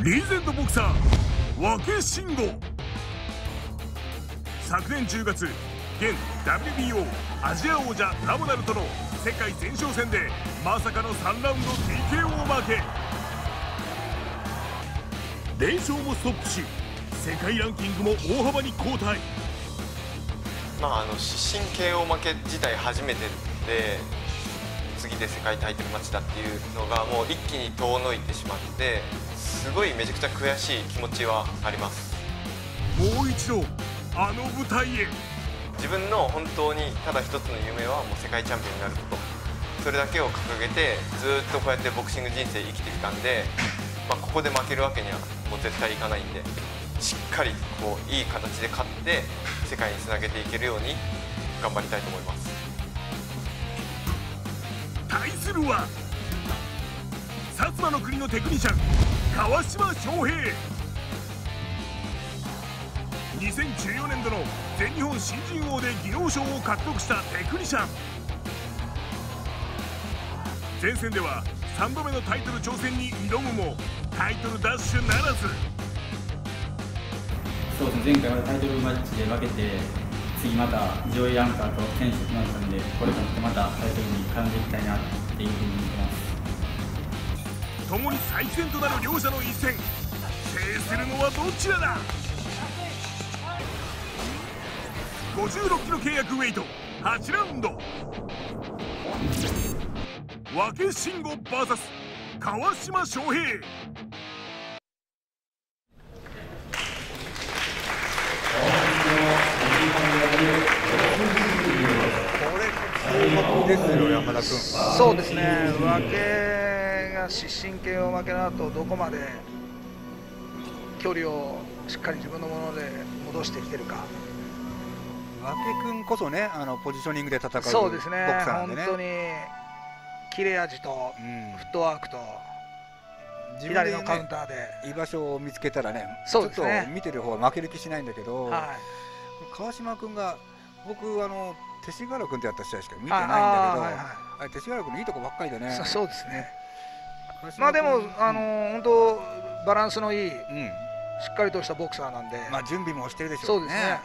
リーゼントボクサー分慎吾。昨年10月、現 WBO アジア王者ラモナルとの世界前哨戦でまさかの3ラウンド TKO 負け。連勝もストップし、世界ランキングも大幅に後退。 失神 KO 負け自体初めてで、次で世界タイトルマッチだっていうのがもう一気に遠のいてしまって、すごいめちゃくちゃ悔しい気持ちはあります。 もう一度あの舞台へ。 自分の本当にただ一つの夢はもう世界チャンピオンになること、それだけを掲げてずっとこうやってボクシング人生生きてきたんで、ここで負けるわけにはもう絶対いかないんで、しっかりいい形で勝って世界につなげていけるように頑張りたいと思います。 対するは薩摩の国のテクニシャン川島翔平。2014年度の全日本新人王で技能賞を獲得したテクニシャン。前戦では3度目のタイトル挑戦に挑むもタイトル奪取ならず。 そうですね、前回はタイトルマッチで負けて、次また上位ランカーと選手となったので、これからまたタイトルに絡んでいきたいなっていうふうに思ってます。 共に再戦となる両者の一戦、制するのはどちらだ。56キロ契約ウェイト8ラウンド、分慎吾 VS 川島翔平。 ですよ、山田君。 そうですね、分けが失神 KO 負けの後、どこまで距離をしっかり自分のもので戻してきてるか。 分君こそね、ポジショニングで戦うボクサそうですね、 ーなんでね。 本当に切れ味とフットワークと、左のカウンターで居場所を見つけたらね、 そうですね、 ちょっと見てる方は負ける気しないんだけど、川島君が、僕勅使河原君とやった試合しか見てないんだけど、勅使河原君のいいとこばっかりでね。 そうですね。でも本当バランスのいい、しっかりとしたボクサーなんで、 準備もしてるでしょうね。 そうですね。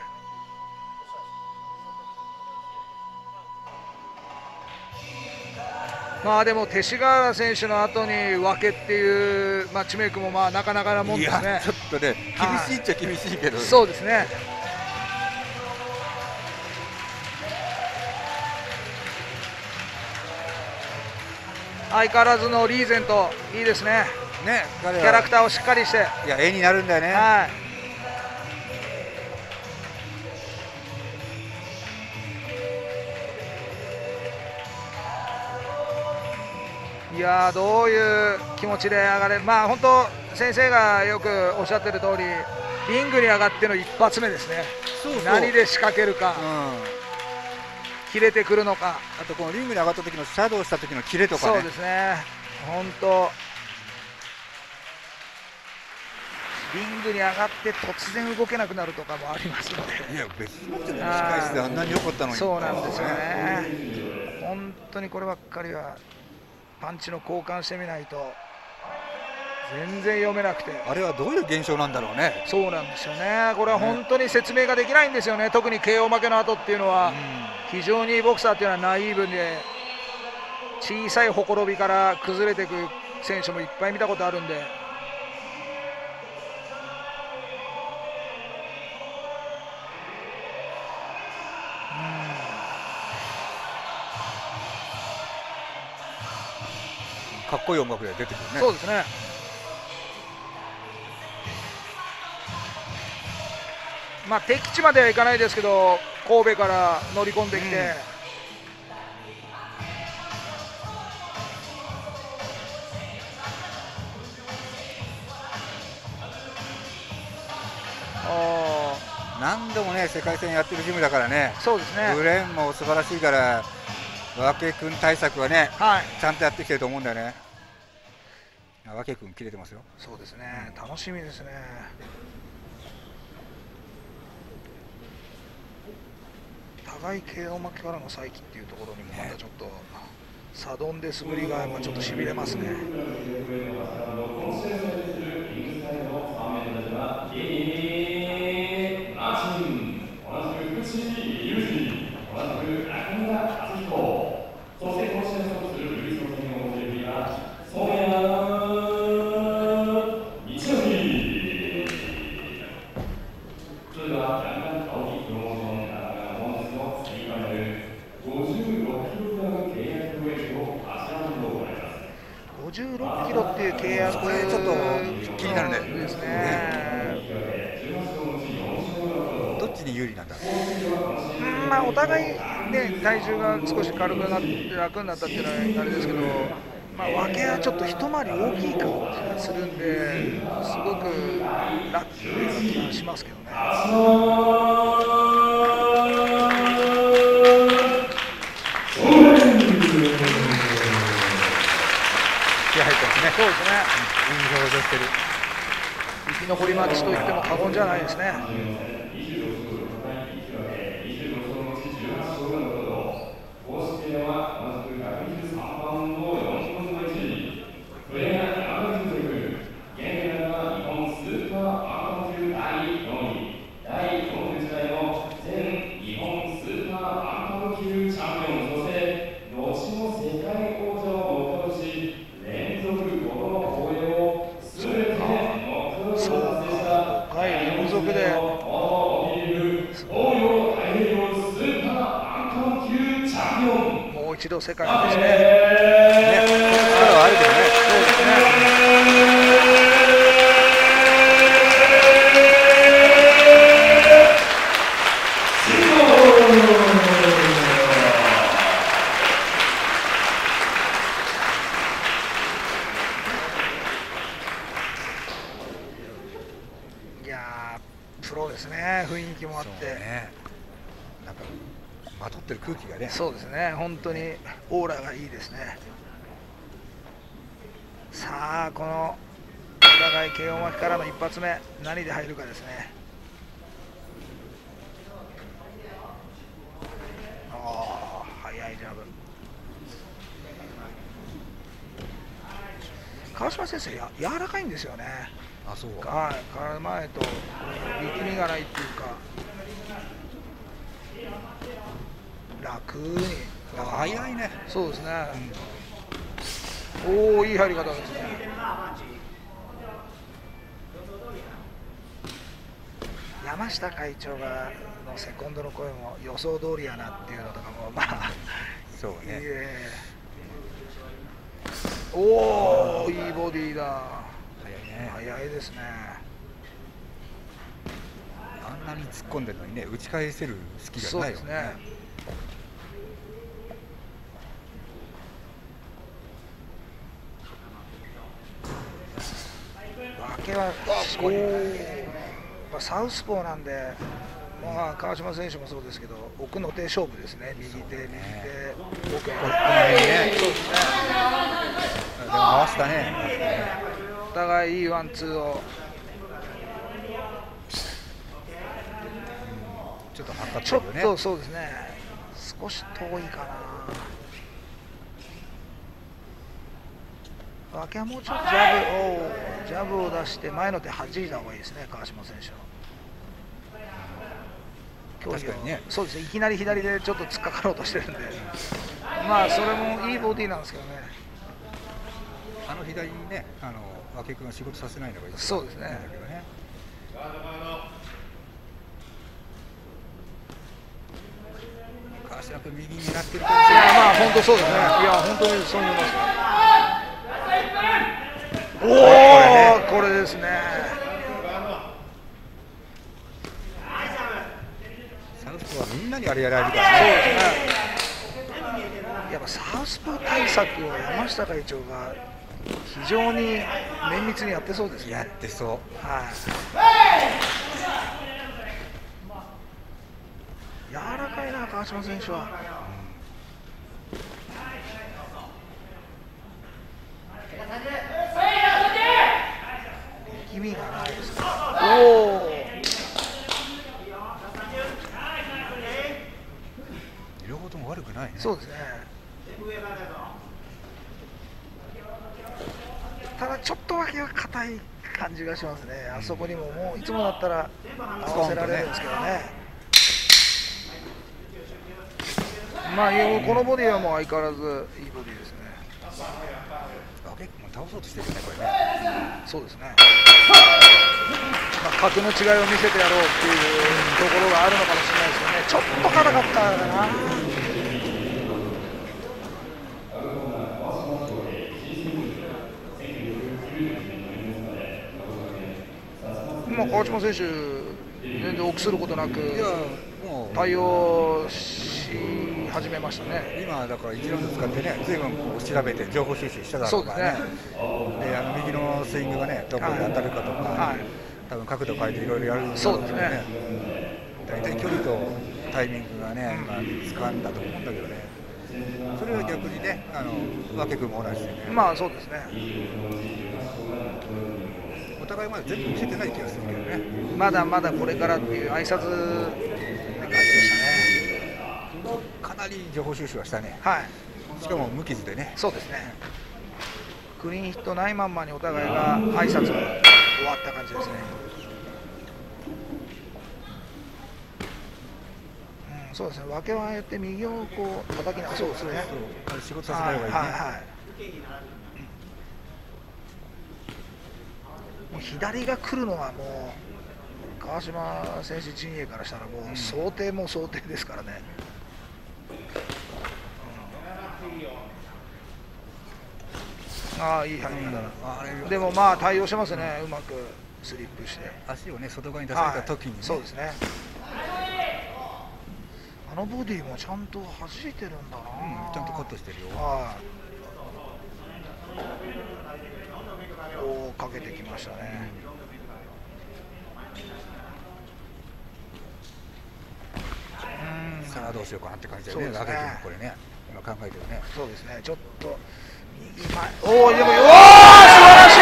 でも勅使河原選手の後に分けっていうマッチメイクもなかなかなもんですね。 ちょっとね、厳しいっちゃ厳しいけど、 そうですね。相変わらずのリーゼントいいですね。キャラクターをしっかりして、 絵になるんだよね。 いやー、どういう気持ちで上がれ、本当先生がよくおっしゃってる通り、リングに上がっての一発目ですね。何で仕掛けるか、切れてくるのか、 あとこのリングに上がった時のシャドウした時のキレとかね。 そうですね、本当リングに上がって突然動けなくなるとかもありますので。 いや、別に控え室であんなに良かったのに。 そうなんですよね。本当にこればっかりはパンチの交換してみないと全然読めなくて、 あれはどういう現象なんだろうね。 そうなんですよね。これは本当に説明ができないんですよね。特に KO 負けの後っていうのは、非常にボクサーっていうのはナイーブで、小さいほころびから崩れていく選手もいっぱい見たことあるんで。 かっこいい音楽で出てくるね。 そうですね。敵地まではいかないですけど、神戸から乗り込んできて、 何度もね、世界戦やってるジムだからね。 そうですね。 ブレーンも素晴らしいから、分君対策はね、ちゃんとやってきてると思うんだよね。分君切れてますよ。 そうですね、楽しみですね。互い KO 負けからの再起っていうところにもまたちょっとサドンデスぶりがちょっとしびれますね。 56キロっていう契約、 これちょっと気になるね。 ですね。 どっちに有利なんだ。 まあお互いね体重が少し軽くなって楽になったっていうのはあれですけど、まあ分けはちょっと一回り大きい感じがするんで、すごくラッキーな気がしますけどね。 気合入ってますね。 そうですね。 いい表情してる。 生き残りマッチと言っても過言じゃないですね。もう一度世界ですね。 力はあるけどね。 そうですね。いやー、プロですね。雰囲気もあって。 ね、なんかまとってる空気がね。 そうですね。本当にオーラがいいですね。さあ、このお互いKO巻きからの一発目、何で入るかですね。速いジャブ。川島先生、柔らかいんですよね。 あ、そう。 はい、体前と力みがないっていうか、楽に。 早いね。 そうですね。おお、いい入り方ですね。山下会長がのセコンドの声も予想通りやなっていうのとかもまあそうね。 おお、いいボディーだ。 早いね。 早いですね。 あんなに突っ込んでるのにね、打ち返せる隙がないよね。 分けはサウスポーなんで、まあ、川島選手もそうですけど、奥の手勝負ですね。右手、奥のこの辺ね。 そうですね。 でも回したね。 お互いいいワンツーを。 ちょっと測ってちょるよね。 っとそうですね。少し遠いかな。分けはもうちょっとジャブを出して前の手弾いた方がいいですね、川島選手の。 確かにね。 そうですね。いきなり左でちょっと突っかかろうとしてるんで、まあそれもいいボディなんですけどね。 あの左にね、和気君が仕事させないのがいい。 そうですね。 川島君右に狙ってる。いや、 まあ本当そうですね。いや本当にそう思います。おお、これですね。 サウスポーはみんなにあれやられるからね。 そうですね。やっぱサウスポー対策を山下会長が非常に綿密にやってそうですね。 やってそう。 はい。柔らかいな、川島選手は。力みがないですね。おお。 両方とも悪くないね。 そうですね。ただちょっとだけは硬い感じがしますね。あそこにももういつもだったら合わせられるんですけどね。まあこのボディはもう相変わらずいいボディですね。 結構倒そうとしてるね、これね。 そうですね。まあ、格の違いを見せてやろうっていうところがあるのかもしれないですよね。ちょっと硬かったかな。 川島選手、全然臆することなくいやもう対応し始めましたね。 今だから一論使ってね、随分こう調べて情報収集しただろうからね。で右のスイングがねどこで当たるかとか、はい、多分角度変えていろいろやるんだろうけどね。大体距離とタイミングがね、掴んだと思うんだけどね。それは逆にね、分け君も同じでね。 まあそうですね。 お互いまだ全部見せてない気がするけどね。 まだまだこれからっていう挨拶って感じでしたね。 かなり情報収集はしたね。 はい。 しかも無傷でね。 そうですね。クリーンヒットないまんまにお互いが挨拶終わった感じですね。そうですね。分けはやって右をこう叩きながら、そうですね。 仕事させない方がいいね。はいはい。 もう左が来るのはもう川島選手陣営からしたらもう想定も想定ですからね。ああいい入り方だ。でもまあ対応してますね。うまくスリップして足をね外側に出された時に、ね、 そうですね。あのボディもちゃんと弾いてるんだな、 ちゃんとカットしてるよ。 おかけてきましたね。 さあどうしようかなって感じだよね。ラケットもこれね今考えてるね。 そうですね。ちょっと右前、おおでも素晴らしい。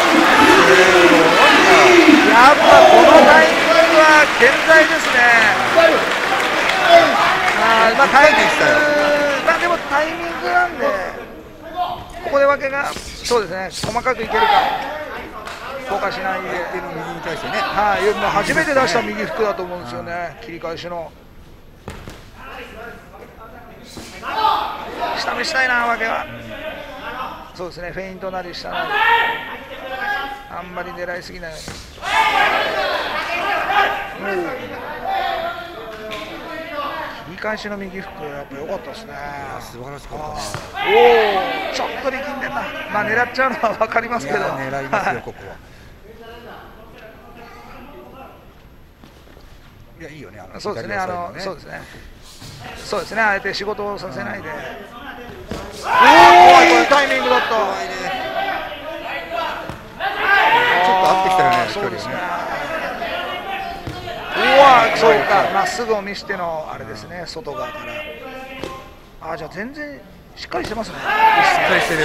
やっぱこのタイミングは健在ですね。まあタイミング、まあでもタイミングなんでここで分けがそうですね。細かくいけるか。後悔しないで。 右に対してね。 はい。もう初めて出した右フックだと思うんですよね。切り返しの。下目したいな、わけは。そうですね、フェイントなりしたなり、あんまり狙いすぎないように。切り返しの右フック、やっぱ良かったですね。 素晴らしかったね。 おお、ちょっと力んでんな。まあ狙っちゃうのは分かりますけど。 狙いますよ、ここは。いや、いいよね、 そうですね、そうですね。そうですね、あえて仕事をさせないで。おお、これタイミングだった。ちょっと合ってきたよね、 そうですね。うわ、そうか、まっすぐを見してのあれですね、外側から。じゃあ全然しっかりしてますね。しっかりしてる。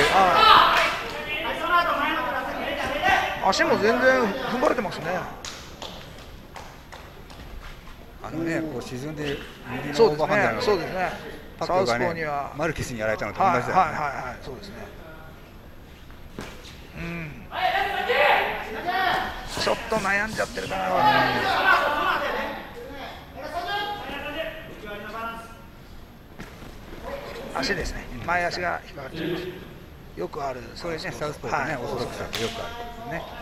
足も全然踏ん張れてますね。 こう沈んで右のオーバーハンドのそうですね。パックがね、マルケスにやられたのと同じだよね。 はい、そうですね。ちょっと悩んじゃってるかな。足ですね。前足が引っかかっちゃいます。よくある。 そうですね。サウスポーでね、オーソドックスだとよくあることですね。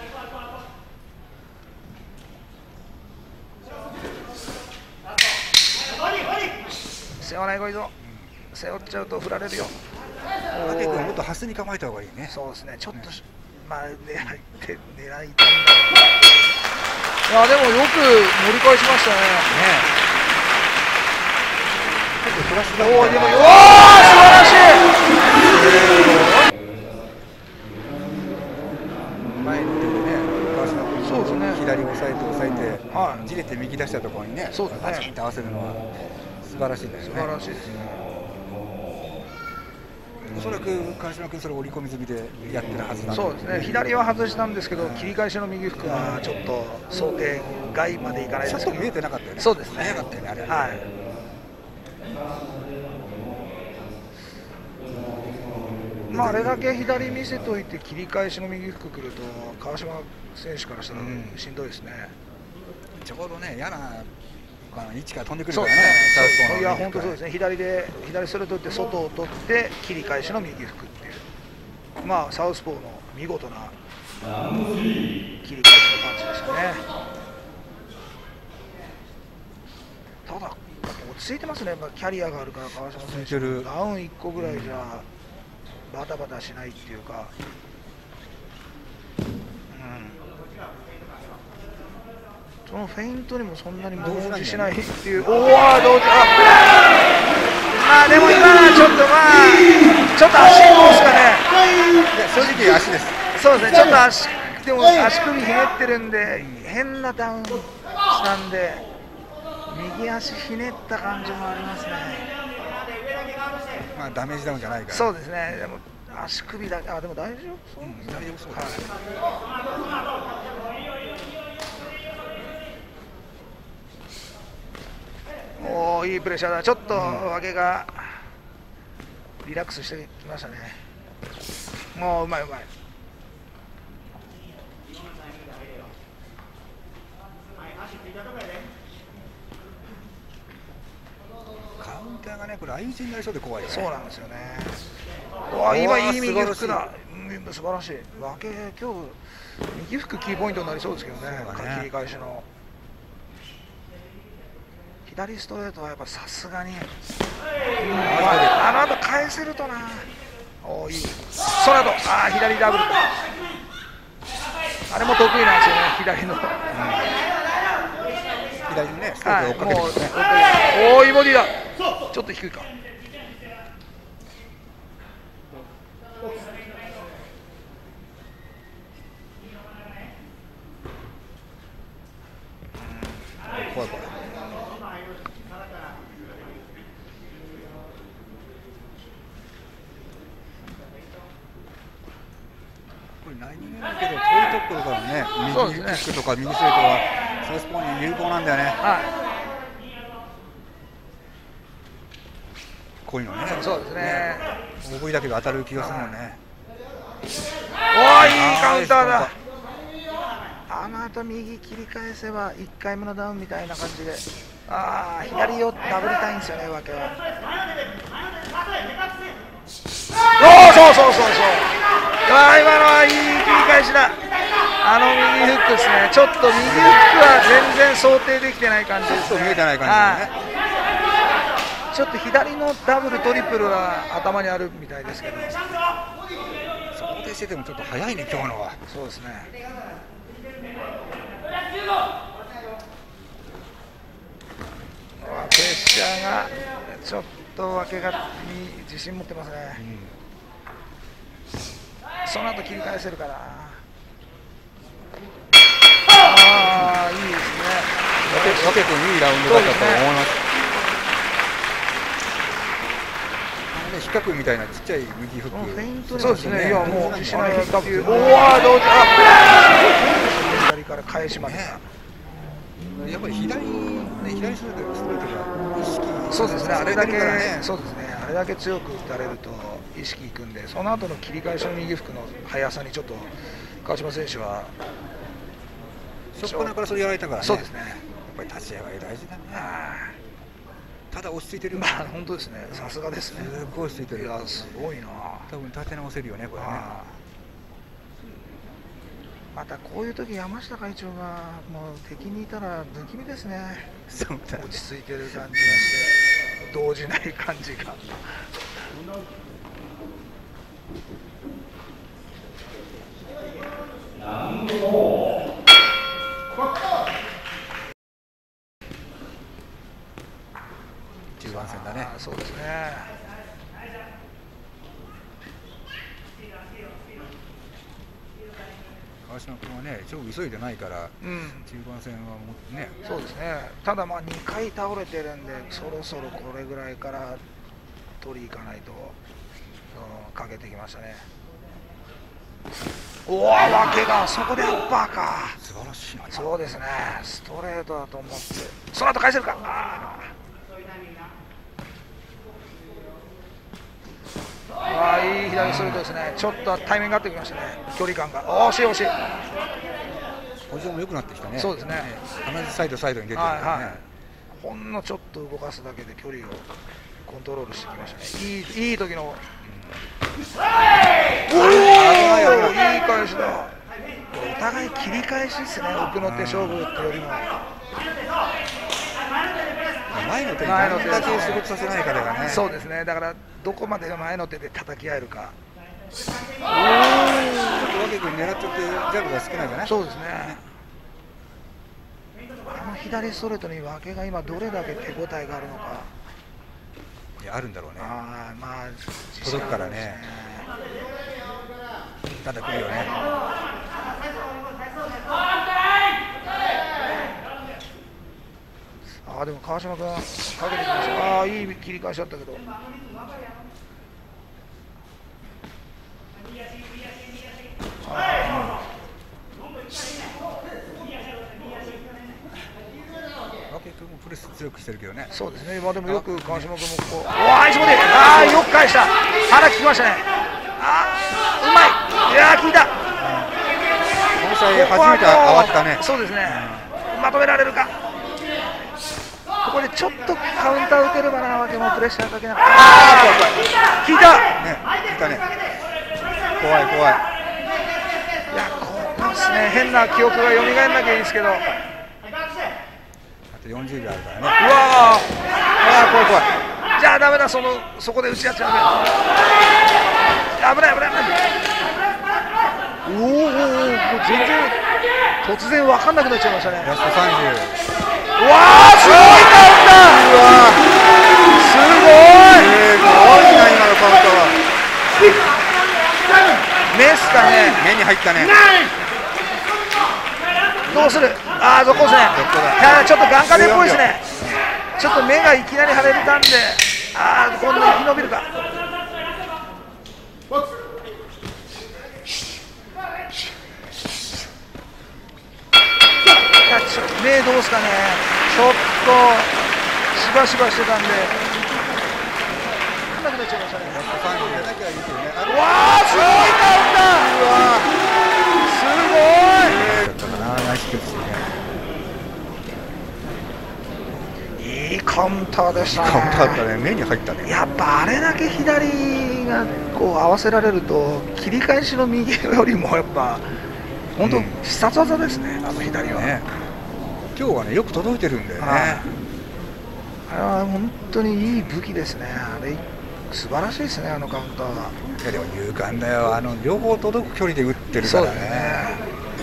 背負わない方がいいぞ。背負っちゃうと振られるよ。 アケ君もっとハスに構えた方がいいね。 そうですね。ちょっとまあ狙いたいんだ。いやでもよく盛り返しましたね。 ちょっとフラッシュだ。 おおでも素晴らしい。 前に出てね、川島君そうですね。 左を押さえて、じれて右出したところにね、バチンと合わせるのは素晴らしいですね。 素晴らしいですね。 おそらく川島君それ織り込み済みでやってるはずなんで。 そうですね。左は外したんですけど、切り返しの右フックはちょっと想定外までいかないですけど。 ちょっと見えてなかったよね。 そうですね。 早かったよねあれ。 はい。まああれだけ左見せといて切り返しの右フックくると川島選手からしたらしんどいですね。 ちょうどね嫌な位置から飛んでくるからね。 いや本当そうですね。左ストレートって外を取って切り返しの右フックっていう、まあサウスポーの見事な切り返しのパンチでしたね。ただ落ち着いてますね。キャリアがあるから川島選手ダウン1個ぐらいじゃバタバタしないっていうか、 そのフェイントにもそんなに同時しないっていう、おお、同時、まあでも今のはちょっとちょっと足ですかね。 正直足です。 そうですね、ちょっと足首ひねってるんで、変なダウンしたんで、右足ひねった感じもありますね。 まあダメージダウンじゃないから。 そうですね。でも足首だけ、でも大丈夫そう、 大丈夫そうです。 おお、いいプレッシャーだ。ちょっと訳がリラックスしてきましたね。もううまい。 カウンターがね、これ相打ちになりそうで怖いよね。 そうなんですよね。今いい右フックだ。素晴らしい。訳今日右フックキーポイントになりそうですけどね。切り返しの左ストレートはやっぱさすがに、あの後返せるとな。いい。その後左ダブル。あれも得意なんですよね、左の。 左にね、ストレートを追っかけてくるね。 いいボディだ。ちょっと低いか。 怖い。これ何気ないけど遠いところからね、右キックとか右ストレートはサウスポーに有効なんだよね。こういうのね。 そうですね。 大食いだけど当たる気がするもんね。 いいカウンターだ。あの後右切り返せば1回目のダウンみたいな感じで、左をダブりたいんですよね、訳は。そう今のはいい切り返しだ。右フックですね。ちょっと右フックは全然想定できてない感じですね。 見えてない感じですね。 ちょっと左のダブルトリプルは頭にあるみたいですけど、 想定しててもちょっと早いね、今日のは。 そうですね。プレッシャーがちょっと訳が自信持ってますね。その後切り返せるから。いいですね。 訳君いいラウンドだったと思います。比較みたいなちっちゃい右フック。 そうですね。いやもう自信ない打球。同時。左から返しました。 やっぱり左ストレートが意識。 そうですね。あれだけ強く打たれると意識いくんで、その後の切り返しの右フックの速さにちょっと川島選手は初っ端からそれやられたからね。 そうですね。 やっぱり立ち上がり大事だね。ただ落ち着いてる。 本当ですね。さすがですね。 すごい落ち着いてる。 いやすごいな。 多分立て直せるよね、これね。 またこういう時山下会長がもう敵にいたら不気味ですね。 そうだね。 落ち着いてる感じがして動じない感じが。 中盤戦だね。 そうですね。 川島君はね、勝負急いでないから、中盤戦はもうね。 そうですね。ただ2回倒れてるんで、そろそろこれぐらいから取りいかないとかけてきましたね。訳がそこでアッパーか。 素晴らしいな。 そうですね。ストレートだと思って、その後返せるか。いい左ストレートですね。ちょっとタイミングが合ってきましたね。距離感が惜しい。 ポジションも良くなってきたね。 そうですね。 同じサイドに出てるからね。 ほんのちょっと動かすだけで距離をコントロールしてきましたね。いい時の。いい返しだ。お互い切り返しですね。奥の手勝負ってよりも。 前の手にどれだけ仕事させないかだからね。 そうですね。だからどこまで前の手で叩き合えるか。 ちょっと訳君狙っちゃってジャブが少ないじゃない。 そうですね。 左ストレートに分けが今どれだけ手応えがあるのか。 いや、あるんだろうね。 まあ届くからね。ただ来るよね。 でも川島君かけてきました。いい切り返しだったけど。 プレス強くしてるけどね。 そうですね。でもよく川島君もこう、いつもで、よく返した。腹効きましたね。うまい。いや効いた。 この試合初めて慌てたね。 そうですね。まとめられるか。ここでちょっとカウンター打てればな、わけもプレッシャーかけながら。効いた。 ね、効いたね。怖い。いや、 こうですね。変な記憶が蘇んなきゃいいですけど。 40秒あるからね。 怖い。じゃあダメだ、そこで打ち合っちゃダメ。危ない。もう全然突然分かんなくなっちゃいましたね。 ラスト30。 すごいカウンター。すごいな、今のカウントは。 目っすかね。 目に入ったね。 どうする。そこですね。ちょっと眼科でっぽいですね。ちょっと目がいきなり腫れたんで、今度生き延びるか。目どうですかね。ちょっとしばしばしてたんで、なくなっちゃいましたね。すごいカウンター。すごい。いいカウンターでしたね。 カウンターだったね。目に入ったね。 やっぱあれだけ左がこう合わせられると、切り返しの右よりもやっぱ本当必殺技ですね、あの左は。 今日はね、よく届いてるんだよね。 あれは本当にいい武器ですね。あれ素晴らしいですね、あのカウンターは。 いやでも勇敢だよ。両方届く距離で打ってるからね。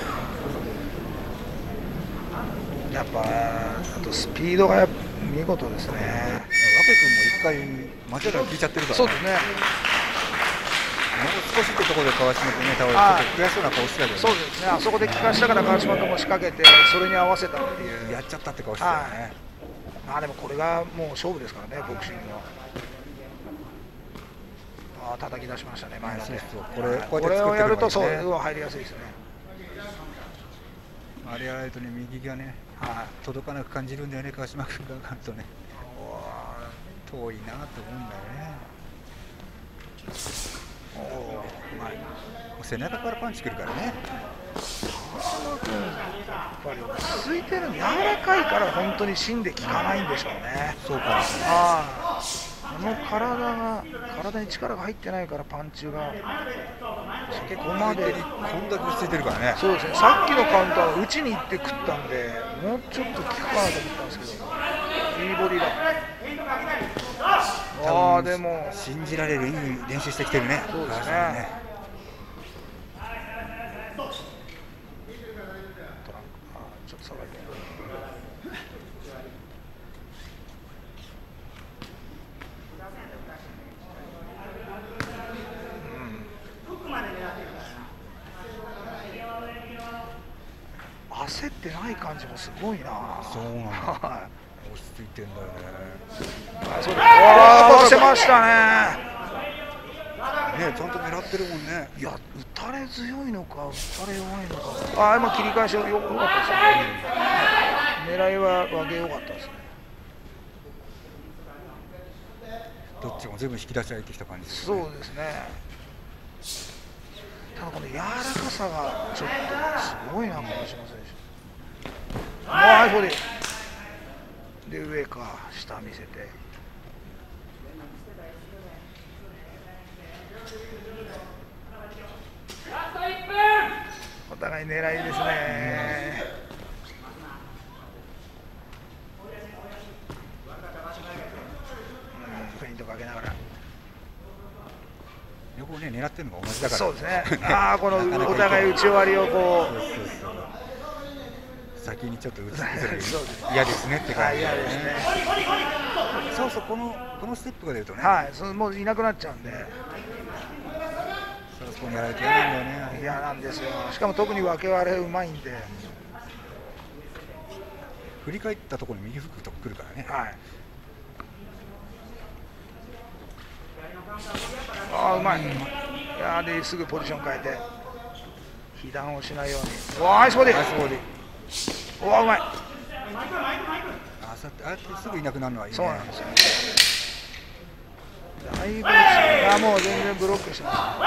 やっぱあとスピードが見事ですね。 わけ君も一回間違いなく聞いちゃってるからね。 そうですね。 もう少しってところで川島君ね、倒れてちょっと悔しそうな顔してたけど、 そうですね。あそこで効かしたから川島君も仕掛けて、それに合わせたっていう。 やっちゃったって顔してたよね。 でもこれがもう勝負ですからね、ボクシングの。叩き出しましたね、前の手。これをやるとそう入りやすいですね。 あれやられるとね、右がね、届かなく感じるんだよね、川島君がかんとね。遠いなと思うんだよね。背中からパンチくるからね。 川島君、やっぱり落ち着いてる、柔らかいから本当に芯で効かないんでしょうね。 そうか。 体に力が入ってないからパンチが結構までこんだけ落ち着いてるからね。 そうですね。さっきのカウンターは打ちに行って食ったんで、もうちょっと効くかなと思ったんですけど、いいボディだ。でも信じられるいい練習してきてるね。 そうですね。ちょっと下がり焦ってない感じもすごいな。 そうなんだ。落ち着いてんだよね。 そうです。合わせましたね。 ちゃんと狙ってるもんね。 いや、打たれ強いのか打たれ弱いのか。今切り返しよかったですね。狙いは上げ良かったですね。 どっちも全部引き出し上げてきた感じですね。そうですね。ただこの柔らかさがちょっとすごいな、川島選手。そうで上か下見せて。お互い狙いですね。フェイントかけながら。 両方ね、狙ってるのが同じだから。 そうですね。このお互い打ち終わりをこう。 先にちょっと打つの嫌ですねって感じ、 嫌ですね。 そうそう、このステップが出るとね、 もういなくなっちゃうんで、 そこにやられて嫌なんだよね。 嫌なんですよ。しかも特に分け割れうまいんで、 振り返ったところに右フックとくるからね。 うまい。ですぐポジション変えて被弾をしないように。ナイスボディ。うまい。 ああやってすぐいなくなるのはいいね。 そうなんですよ。だいぶもう全然ブロックしてます。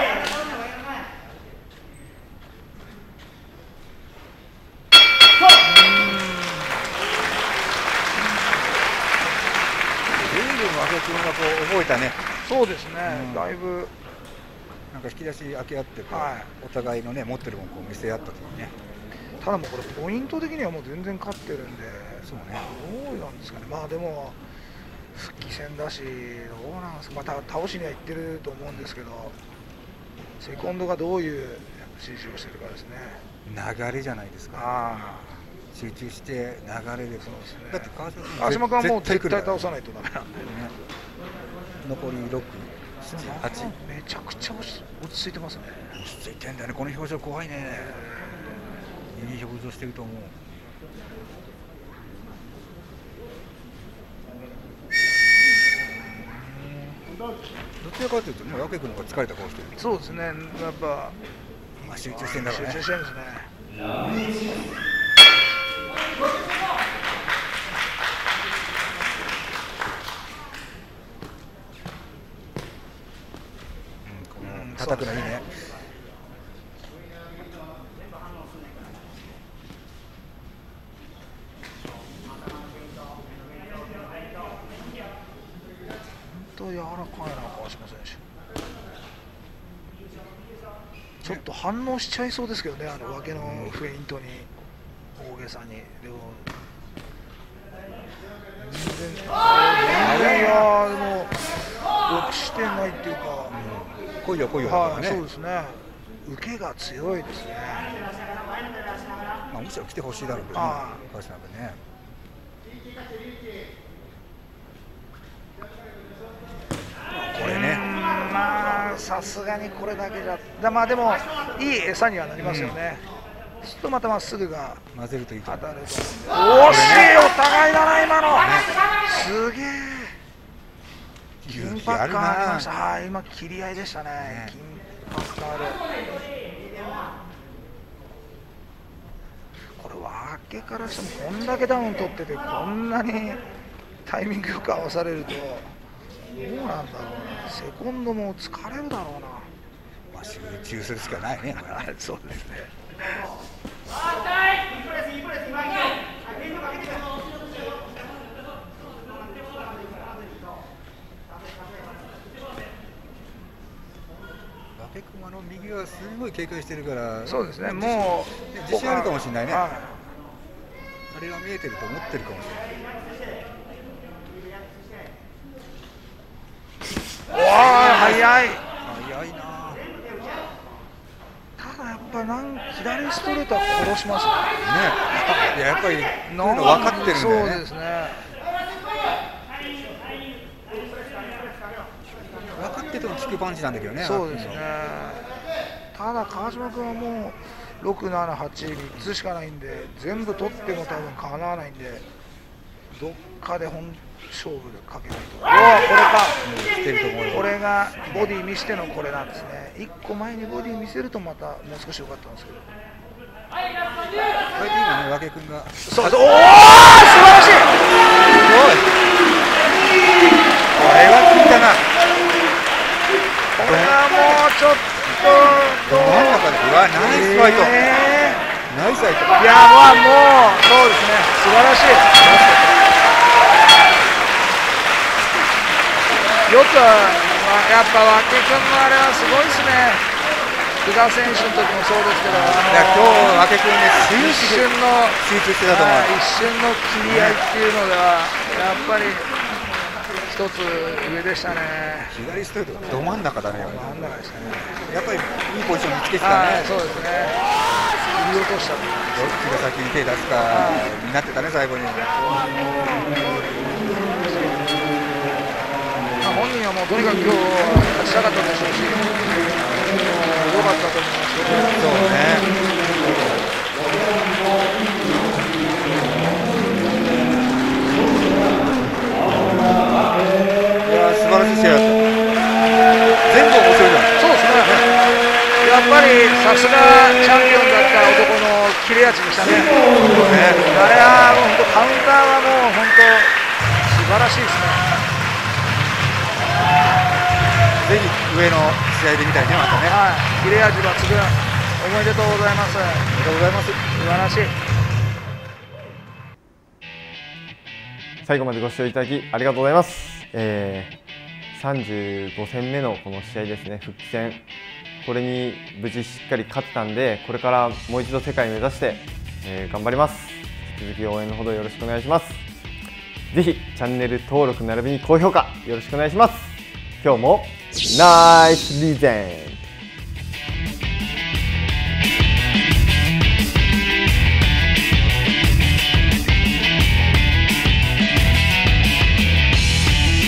随分和気君が覚えたね。 そうですね。だいぶなんか引き出し開け合ってお互いのね持ってるものを見せ合った時にね。 ただもうこれポイント的にはもう全然勝ってるんで、 そうね。 どうなんですかね。でも復帰戦だし、どうなんですか。倒しにはいってると思うんですけど、セコンドがどういう指示をしてるかですね。 流れじゃないですか。集中して流れで。そうですね。だって川島君はもう絶対倒さないとダメなんで。 残り6、7、8。 めちゃくちゃ落ち着いてますね。 落ち着いてんだよね。この表情怖いね。いい表情してると思う。どちらかというとね、和気君の方が疲れた顔してる。 そうですね。やっぱ集中してんだろうね。 集中してるんですね。 叩くのいいね。 本当柔らかいな川島選手。ちょっと反応しちゃいそうですけどね、分けのフェイントに、大げさに。でも全然もう臆してないっていうか、 来いよ来いよ、 そうですね。受けが強いですね。 むしろ来てほしいだろうけどね、川島君ね。これね、 さすがにこれだけじゃ、でもいい餌にはなりますよね。そうするとまたまっすぐが混ぜるといいと当たると。惜しい、お互いだな今の。すげえ。緊迫感ありました。今切り合いでしたね。緊迫感ある。これわけからしてもこんだけダウン取っててこんなにタイミングよく合わされると。どうなんだろうな、セコンドも疲れるだろうな。 集中するしかないね。 そうですね。 和気君右がすごい警戒してるから、 そうですね。もう自信あるかもしれないね。あれが見えてると思ってるかもしれない。 早いな。ただやっぱ左ストレートは殺しますね。 いややっぱり分かってるんだよね。 そうですね。 分かってても効くパンチなんだけどね。 そうですね。ただ川島君はもう6、7、8、3つしかないんで、全部取っても多分かなわないんで、どっかで勝負でかけないと。これか。これがボディ見せてのこれなんですね。1個前にボディ見せるとまたもう少し良かったんですけど。これで今ね、和気君が。 そうそう。おお、素晴らしい。すごい。 これは効いたな。 これはもうちょっと。 真ん中で、ナイスファイト。ナイスファイト。 いやもうそうですね。素晴らしい。よくやっぱ和気君のあれはすごいですね。福田選手の時もそうですけど、 今日和気君ね、 一瞬の集中してたと思う。 一瞬の切り合いっていうのではやっぱり一つ上でしたね。 左ストレートど真ん中だね。 真ん中でしたね。 やっぱりいいポジション見つけてたね。 そうですね。振り落とした。 どっちが先に手出すかになってたね、最後に。 本人はもうとにかく今日勝ちたかったでしょうし、良かったと思いますよ。 そうね。いや素晴らしい試合だった。全部面白いじゃん。 そうですね。やっぱりさすがチャンピオンだった男の切れ味でしたね。あれはもう本当カウンターはもう本当素晴らしいですね。 ぜひ上の試合で見たいね、またね。 はい、切れ味抜群、おめでとうございます。 おめでとうございます。 素晴らしい。 最後までご視聴いただきありがとうございます。35戦目のこの試合ですね、復帰戦、これに無事しっかり勝てたんで、これからもう一度世界目指して、頑張ります。引き続き応援のほどよろしくお願いします。ぜひチャンネル登録並びに高評価よろしくお願いします。今日もナイスリーゼン